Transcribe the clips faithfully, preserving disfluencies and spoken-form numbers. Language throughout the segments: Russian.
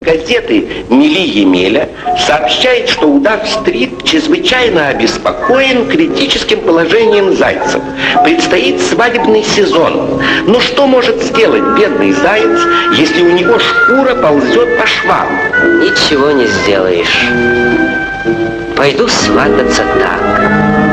Газеты «Мили Емеля» сообщает, что Удав-стрит чрезвычайно обеспокоен критическим положением зайцев. Предстоит свадебный сезон. Но что может сделать бедный заяц, если у него шкура ползет по швам? Ничего не сделаешь. Пойду свататься так.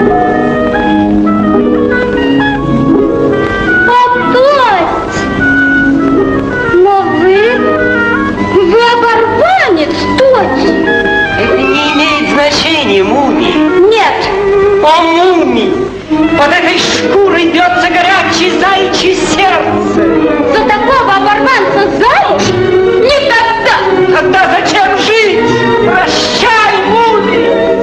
Это не имеет значения, Муми. Нет. О, Муми! Под этой шкурой бьется горячее заячье сердце. За такого оборванца замуж? Никогда! Тогда зачем жить? Прощай, Муми!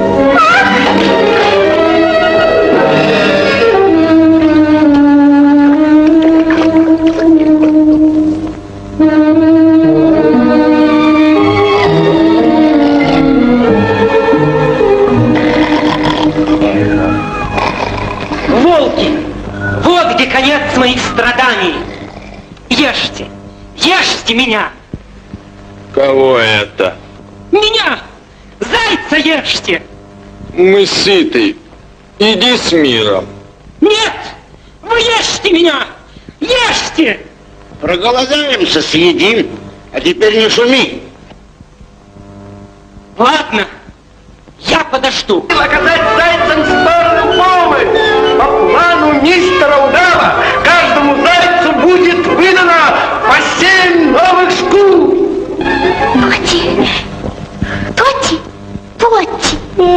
Вот где конец моих страданий. Ешьте, ешьте меня. Кого это? Меня! Зайца ешьте! Мы сыты. Иди с миром. Нет! Вы ешьте меня! Ешьте! Проголодаемся, съедим. А теперь не шуми. Ладно, я подожду. Оказать зайцам сторону помощь. По плану мистера Удава каждому зайцу будет выдано по семь новых шкур. Тоти, Тоти, Тоти.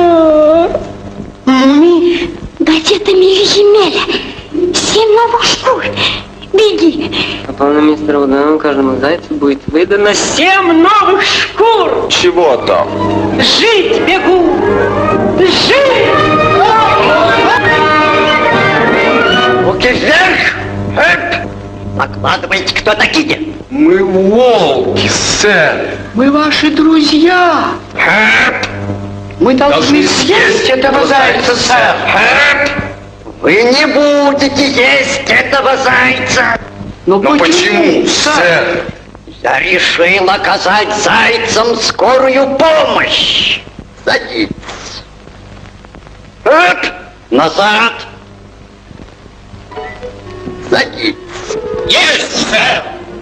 Муми? Газета «Мили Емеля». Семь новых шкур. Беги. По плану мистера Удава каждому зайцу будет выдано семь новых шкур. Чего там? Жить бегу! Жить! Руки вверх! Эп! Докладывайте, кто такие? Мы волки, сэр. Мы ваши друзья. Эп! Мы должны, Должны съесть этого зайца, сэр. Эп! Вы не будете есть этого зайца. Но почему, сэр? Я решил оказать зайцам скорую помощь. Садитесь. Эп! Назад. Садитесь. Есть, сэр!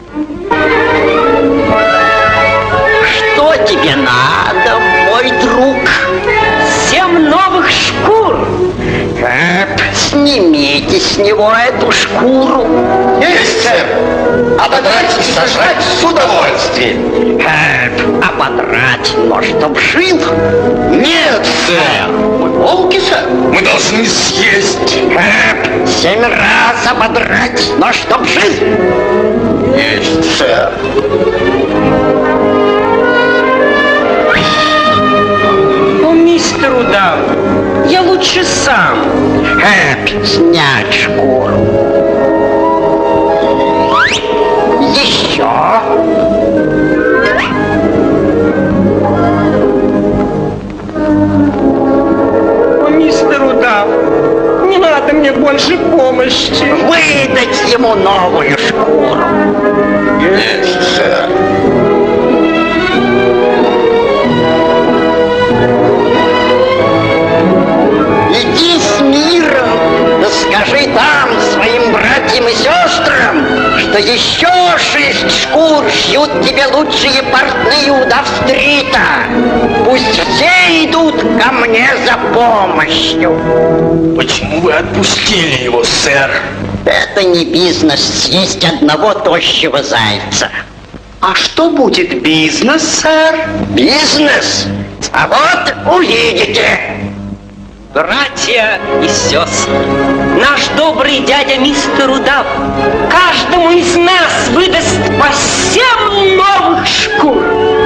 Что тебе надо, мой друг? Семь новых шкур! Эп, снимите с него эту шкуру. Есть, сэр! Ободрать и сожрать с удовольствием. Эп, ободрать, но чтоб жил? Нет, сэр! Мы волки, сэр. Мы должны съесть. Эп, семь раз ободрать, но чтоб жил? Есть, сэр. О, мистер Удав, я лучше сам. Эп, снять шкуру. Еще. О, мистер Удав, не надо мне больше помощи. Выдать ему новую шкуру. Есть, сэр. Иди с миром, да скажи там своим братьям и сестрам, что еще шесть шкур шьют тебе лучшие портные Удав-стрита. Пусть все идут ко мне за помощью. Почему вы отпустили его, сэр? Это не бизнес съесть одного тощего зайца. А что будет бизнес, сэр? Бизнес? А вот увидите. Братья и сестры, наш добрый дядя мистер Удав каждому из нас выдаст по семь новых шкур.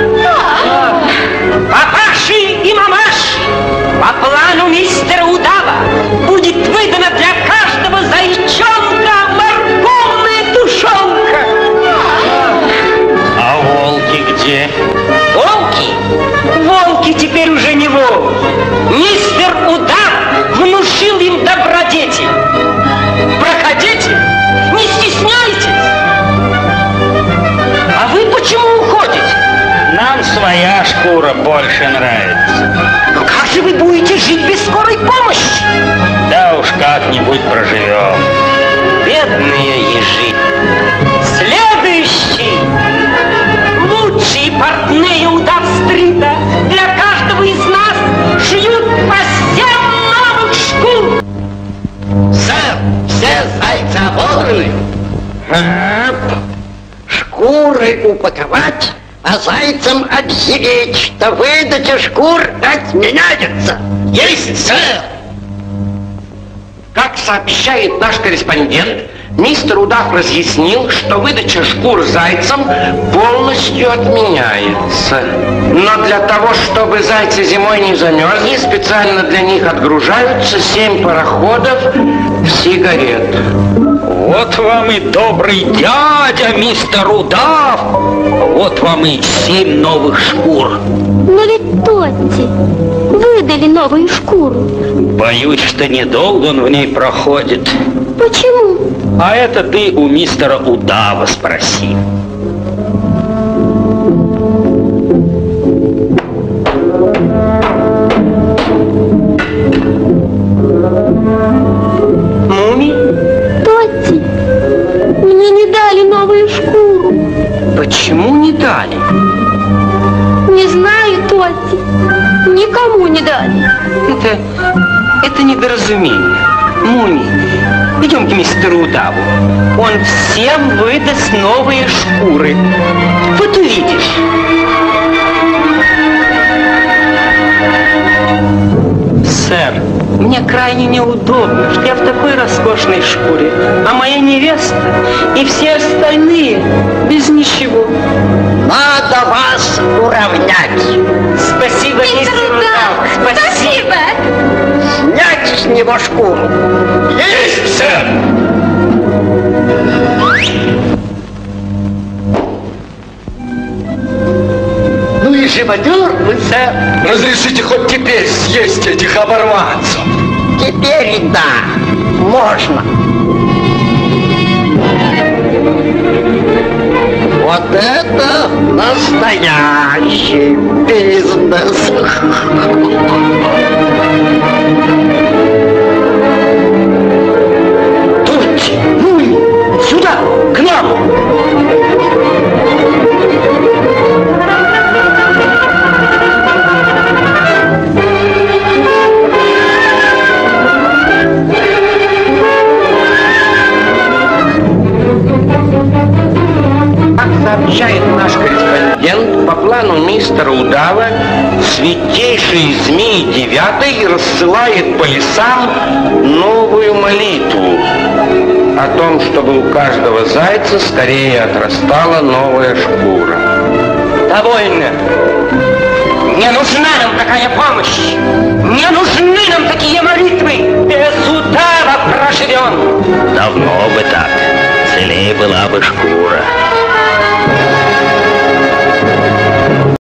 Папаши и мамаши, по плану мистера Удава будет выдана для каждого зайчонка морковная тушенка. А волки где? Волки? Волки теперь уже не волки. Мистер Удав внушил им добродетель. Проходите, не стесняйтесь. А вы почему уходите? Нам Нам своя шкура больше нравится. Но как же вы будете жить без скорой помощи? Да уж как-нибудь проживем. Бедные ежи. Следующий. Лучшие портные удав-стрита для каждого из нас шьют по семь новых шкур. Сэр, все зайцы ободраны. Шкуры упаковать, а зайцам объявить, что выдача шкур отменяется. Есть, сэр! Как сообщает наш корреспондент, мистер Удав разъяснил, что выдача шкур зайцам полностью отменяется. Но для того, чтобы зайцы зимой не замерзли, специально для них отгружаются семь пароходов сигарет. Вот вам и добрый дядя, мистер Удав. Вот вам и семь новых шкур. Но ведь Тотти выдали новую шкуру. Боюсь, что недолго он в ней проходит. Почему? А это ты у мистера Удава спроси. Муми? Тотти, мне не дали новую шкуру. Почему не дали? Не знаю, Тотти. Никому не дали. Это... это недоразумение. Муми, идем к мистеру Удаву. Он всем выдаст новые шкуры. Вот увидишь. Сэр, мне крайне неудобно, что я в такой роскошной шкуре, а моя невеста и все остальные без ничего. Надо вас уравнять. Спасибо, мистер Удав. Спасибо. Снять с него шкуру. Есть, сэр! Ну и живодер вы, сэр. Разрешите хоть теперь съесть этих оборванцев. Теперь да, можно. Вот это настоящий бизнес. Тотти, Муми, сюда, к нам. Сообщает наш корреспондент, по плану мистера Удава святейший Змей Девятый рассылает по лесам новую молитву о том, чтобы у каждого зайца скорее отрастала новая шкура. Довольно. Не нужна нам такая помощь. Не нужны нам такие молитвы. Без Удава проживем. Давно бы так. Целее была бы шкура.